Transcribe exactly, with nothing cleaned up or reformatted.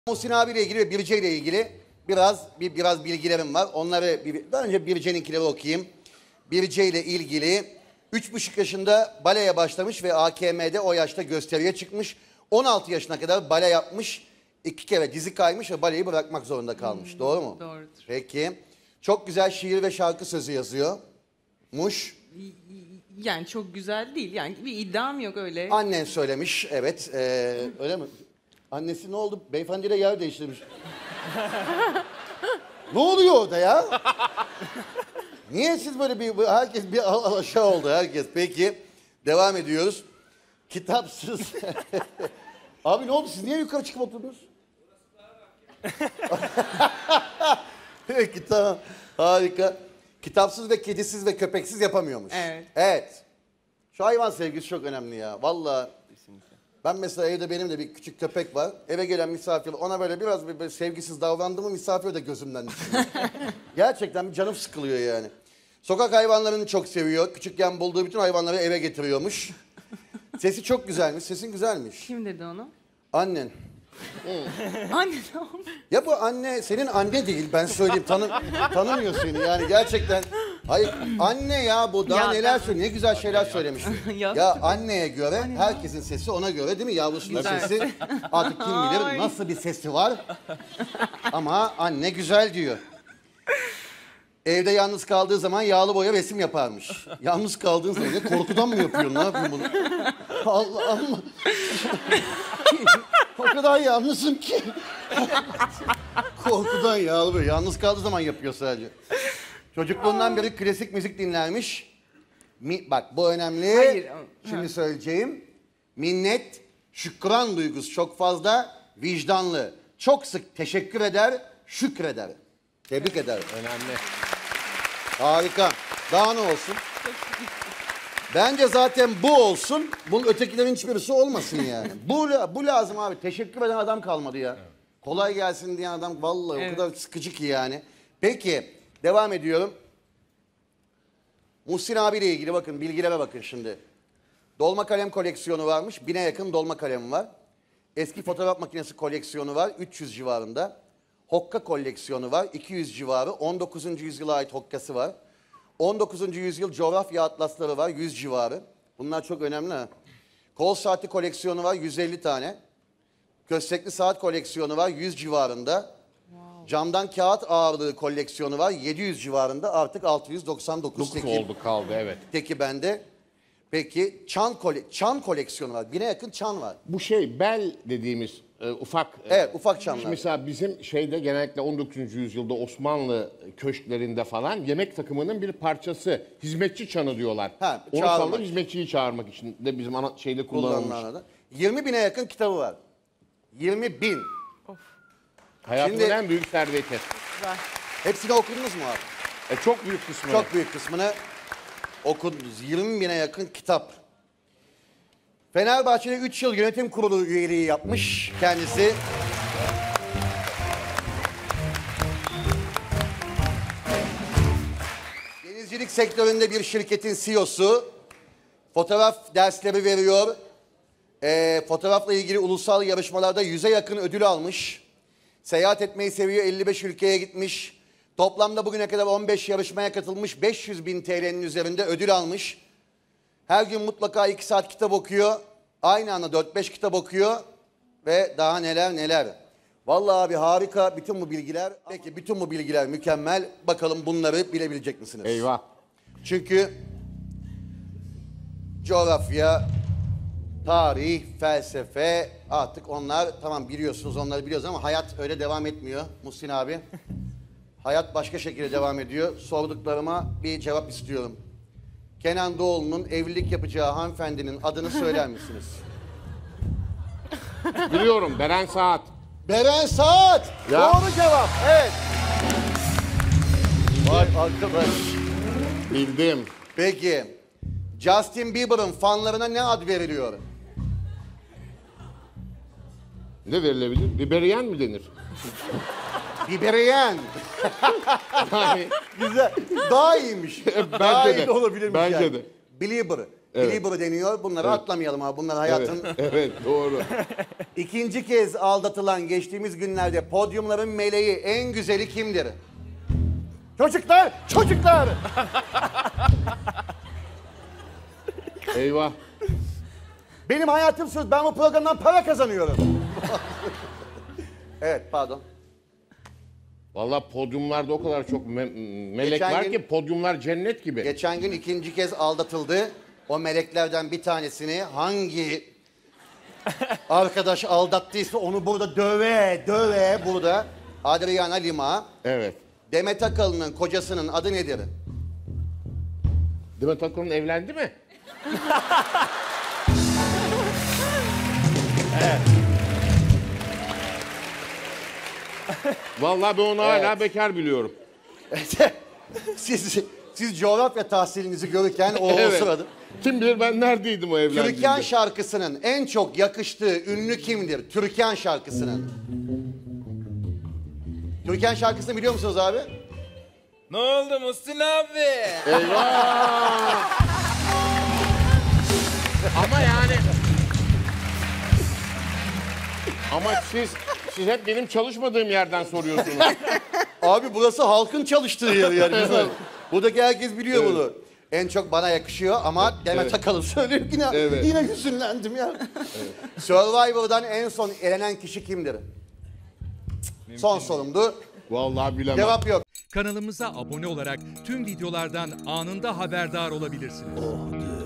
Muhsin abiyle ilgili ve Birce ile ilgili biraz bir biraz bilgilerim var. Onları bir, önce Birce'ninkileri okuyayım. Birce ile ilgili üç buçuk yaşında baleye başlamış ve A K M'de o yaşta gösteriye çıkmış. on altı yaşına kadar bale yapmış. İki kere dizi kaymış ve baleyi bırakmak zorunda kalmış. Hmm, doğru mu? Doğrudur. Peki. Çok güzel şiir ve şarkı sözü yazıyor. Muş. Yani çok güzel değil. Yani bir iddiam yok öyle. Annen söylemiş. Evet. Ee, öyle mi? Annesi ne oldu? Beyefendiyle yer değiştirmiş. Ne oluyor orada ya? Niye siz böyle bir... Herkes bir al, al aşağı oldu herkes. Peki. Devam ediyoruz. Kitapsız. Abi ne oldu? Siz niye yukarı çıkıp oturdunuz? Peki tamam. Harika. Kitapsız ve kedisiz ve köpeksiz yapamıyormuş. Evet. Evet. Şu hayvan sevgisi çok önemli ya. Vallahi. Ben mesela evde benim de bir küçük köpek var. Eve gelen misafir ona böyle biraz böyle sevgisiz davrandığımı misafir de gözümden düşüyor. Gerçekten bir canım sıkılıyor yani. Sokak hayvanlarını çok seviyor. Küçükken bulduğu bütün hayvanları eve getiriyormuş. Sesi çok güzelmiş. Sesin güzelmiş. Kim dedi onu? Annen. Anne ne oldu? Ya bu anne senin anne değil ben söyleyeyim tanı, tanımıyor seni yani gerçekten. Hayır anne ya bu daha Ya neler ben- söylüyor ne güzel şeyler söylemiş. Ya- Ya anneye göre herkesin sesi ona göre değil mi yavrusunun Güzel. sesi artık kim bilir Ay. nasıl bir sesi var ama anne güzel diyor. Evde yalnız kaldığı zaman yağlı boya resim yaparmış. Yalnız kaldığın zaman ya korkudan mı yapıyorsun? Ne yapıyorsun bunu? Allah'ım. O kadar yalnızım ki. Korkudan yağlı boya. Yalnız kaldığı zaman yapıyor sadece. Çocukluğundan beri klasik müzik dinlermiş. Mi, bak bu önemli. Hayır. Şimdi Ha. söyleyeceğim. Minnet, şükran duygusu çok fazla. Vicdanlı. Çok sık teşekkür eder, şükreder. Tebrik ederim. Önemli. Harika. Daha ne olsun? Bence zaten bu olsun. Bunun ötekilerin hiçbirisi olmasın yani. bu bu lazım abi. Teşekkür eden adam kalmadı ya. Evet. Kolay gelsin diyen adam vallahi evet. O kadar sıkıcı ki yani. Peki devam ediyorum. Muhsin abiyle ilgili bakın bilgilere bakın şimdi. Dolma kalem koleksiyonu varmış. Bine yakın dolma kalemi var. Eski fotoğraf makinesi koleksiyonu var. üç yüz civarında. Hokka koleksiyonu var. iki yüz civarı. on dokuzuncu yüzyıla ait hokkası var. on dokuzuncu yüzyıl coğrafya atlasları var. yüz civarı. Bunlar çok önemli ha. Kol saati koleksiyonu var. yüz elli tane. Köstekli saat koleksiyonu var. yüz civarında. Wow. Camdan kağıt ağırlığı koleksiyonu var. yedi yüz civarında. Artık altı yüz doksan dokuz. dokuz oldu kaldı evet. Teki bende. Peki çan, kole çan koleksiyonu var. Bine yakın çan var. Bu şey bel dediğimiz e, ufak. Evet ufak çanlar. Mesela bizim şeyde genellikle on dokuzuncu yüzyılda Osmanlı köşklerinde falan yemek takımının bir parçası. Hizmetçi çanı diyorlar. Ha, Onu çağırmak. sonra hizmetçiyi çağırmak için de bizim ana şeyde kullanılmış. yirmi bine yakın kitabı var. yirmi bin. Hayatımın Şimdi- en büyük serveti. Hepsini okudunuz mu abi? E, çok büyük kısmı. Çok büyük kısmını okudunuz. yirmi bine yakın kitap. Fenerbahçe'de üç yıl yönetim kurulu üyeliği yapmış kendisi. Denizcilik sektöründe bir şirketin C E O'su. Fotoğraf dersleri veriyor. Ee, fotoğrafla ilgili ulusal yarışmalarda yüze yakın ödül almış. Seyahat etmeyi seviyor, elli beş ülkeye gitmiş. Toplamda bugüne kadar on beş yarışmaya katılmış, beş yüz bin T L'nin üzerinde ödül almış. Her gün mutlaka iki saat kitap okuyor. Aynı anda dört beş kitap okuyor. Ve daha neler neler. Vallahi abi harika bütün bu bilgiler. Peki bütün bu bilgiler mükemmel. Bakalım bunları bilebilecek misiniz? Eyvah. Çünkü coğrafya, tarih, felsefe artık onlar tamam biliyorsunuz onları biliyoruz ama hayat öyle devam etmiyor Muhsin abi. Hayat başka şekilde devam ediyor. Sorduklarıma bir cevap istiyorum. Kenan Doğulu'nun evlilik yapacağı hanımefendinin adını söyler misiniz? Biliyorum Beren Saat. Beren Saat. Ya. Doğru cevap. Evet. Vay arkadaş. Bildim. Peki. Justin Bieber'ın fanlarına ne ad veriliyor? Ne verilebilir? Biberiyen mi denir? Biberiyen. Yani Güzel. Daha iyiymiş. Bence Daha iyi de. de olabilirmiş Bence yani. de. Belieber. Evet. Belieber deniyor. Bunları atlamayalım abi. Bunlar hayatın... Evet, evet doğru. İkinci kez aldatılan geçtiğimiz günlerde podyumların meleği en güzeli kimdir? Çocuklar! Çocuklar! Eyvah. Benim hayatım söz. Ben bu programdan para kazanıyorum. Evet pardon. Vallahi podyumlarda o kadar çok me- melek Geçen var gün- ki podyumlar cennet gibi. Geçen gün ikinci kez aldatıldı. O meleklerden bir tanesini hangi arkadaş aldattıysa onu burada döve döve burada. Adriana Lima. Evet. Demet Akalın'ın kocasının adı nedir? Demet Akalın evlendi mi? Vallahi ben onu hala bekar biliyorum. siz siz coğrafya tahsilinizi görürken o, o Evet. sırada. Kim bilir ben neredeydim o evlendiğimde. Türkan şarkısının en çok yakıştığı ünlü kimdir? Türkan şarkısının. Türkan şarkısını biliyor musunuz abi? Ne oldu Muhsin abi? Eyvah! Ama yani... Ama siz siz hep benim çalışmadığım yerden soruyorsunuz. Abi burası halkın çalıştığı yer yani. Güzel. Buradaki herkes biliyor bunu. En çok bana yakışıyor ama Demet Evet. Akalın söylüyor yine, Evet. yine hüzünlendim ya. Survivor'dan en son elenen kişi kimdir? Son sorumdu. Vallahi bilemem. Cevap yok. Kanalımıza abone olarak tüm videolardan anında haberdar olabilirsiniz.